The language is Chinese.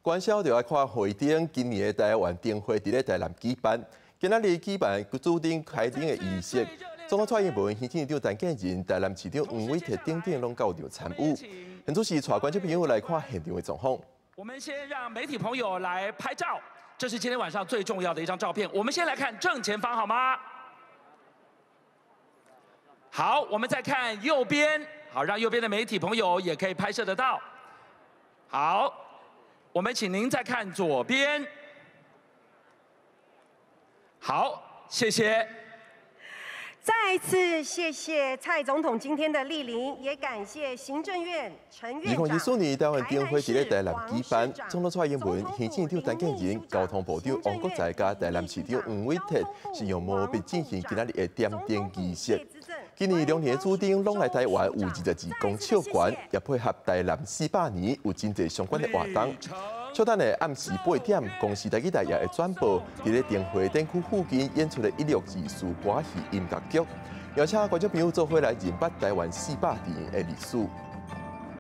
关晓就要看会顶今年的台湾灯会伫咧台南举办，今仔日举办注定开灯的仪式。总统蔡英文、行政院长陈建仁、台南市长黄伟哲等等拢到场参与。现主是带观众朋友来看现场的状况。 我们先让媒体朋友来拍照，这是今天晚上最重要的一张照片。我们先来看正前方好吗？好，我们再看右边，好，让右边的媒体朋友也可以拍摄得到。好，我们请您再看左边。好，谢谢。 再次谢谢蔡总统今天的莅临，也感谢行政院陈院长。 2014年台湾灯会伫咧台南举办，总统蔡英文、行政院长陈建仁、交通部长王国材加台南市长黄伟哲是用毛笔进行今仔日的点灯仪式。今年2年的主灯拢来台湾有22公尺悬，也配合台南400年有真侪相关的活动。 稍等的暗时8点，公视台记台也会转播伫咧灯会灯区附近演出的162士歌戏音乐剧，邀请观众朋友做伙来认捌台湾400年的历史。